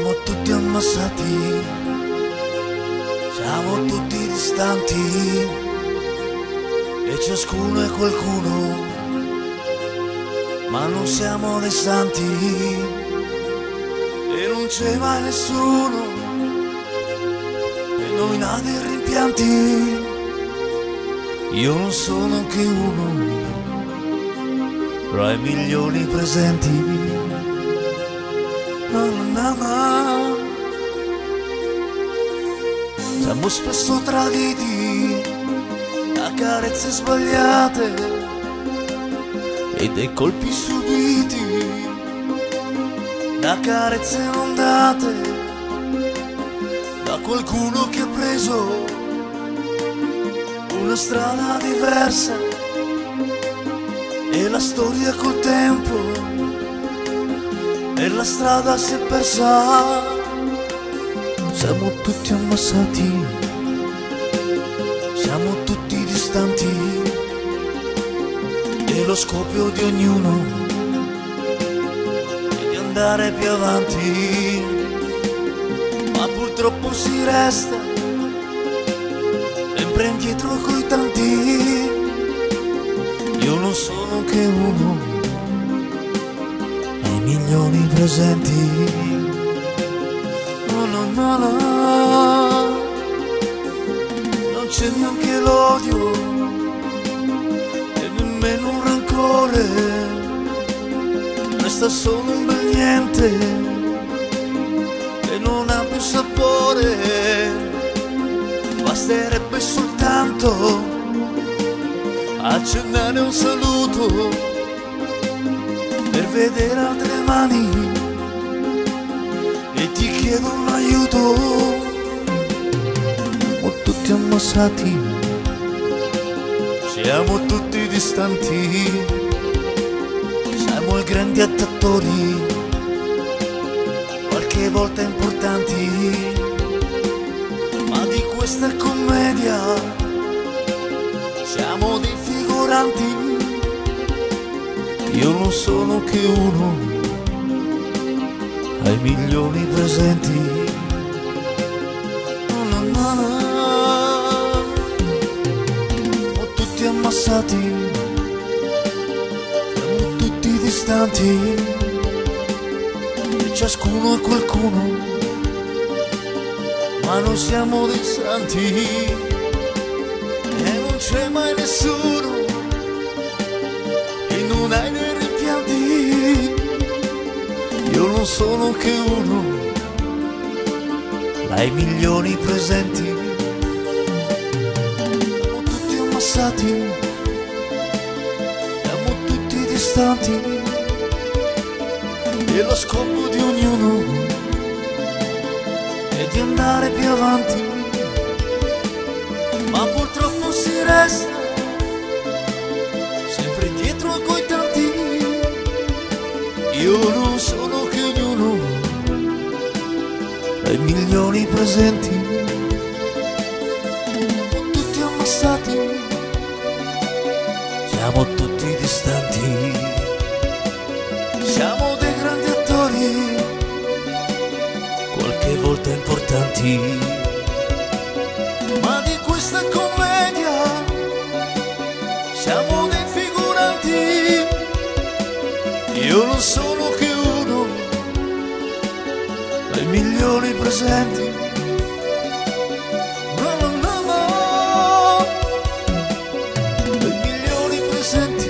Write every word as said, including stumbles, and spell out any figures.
Siamo tutti ammassati, siamo tutti distanti e ciascuno è qualcuno, ma non siamo dei santi e non c'è mai nessuno e noi nati e rimpianti. Io non sono che uno tra i milioni presenti. Na, na, na. Siamo spesso traditi da carezze sbagliate e dai colpi subiti, da carezze non date, da qualcuno che ha preso una strada diversa e la storia col tempo e la strada si è persa. Siamo tutti ammassati, siamo tutti distanti e lo scopo di ognuno è di andare più avanti, ma purtroppo si resta sempre indietro coi tanti. Io non sono che uno ai milioni presenti. No, no, no, no. Non c'è neanche l'odio e nemmeno un rancore, resta solo un bel niente e non ha più sapore. Basterebbe soltanto accennare un saluto per vedere altre mani e ti chiedo un aiuto. Siamo tutti ammassati, siamo tutti distanti, siamo i grandi attori, qualche volta importanti, ma di questa commedia siamo dei figuranti. Io non sono che uno ai milioni presenti. No, no, no, no. Siamo tutti ammassati, siamo tutti distanti e ciascuno è qualcuno, ma non siamo dei santi e non c'è mai nessuno e non hai dei rimpianti. Io non sono che uno tra i milioni presenti. Siamo tutti ammassati, siamo tutti distanti e lo scopo di ognuno è di andare più avanti, ma purtroppo si resta sempre indietro coi tanti. Io non sono che ognuno tra i milioni presenti. Siamo tutti ammassati, siamo tutti distanti, siamo dei grandi attori, qualche volta importanti, ma di questa commedia siamo dei figuranti. Io non sono che uno ai milioni presenti. No, no, no, no. Ai milioni presenti.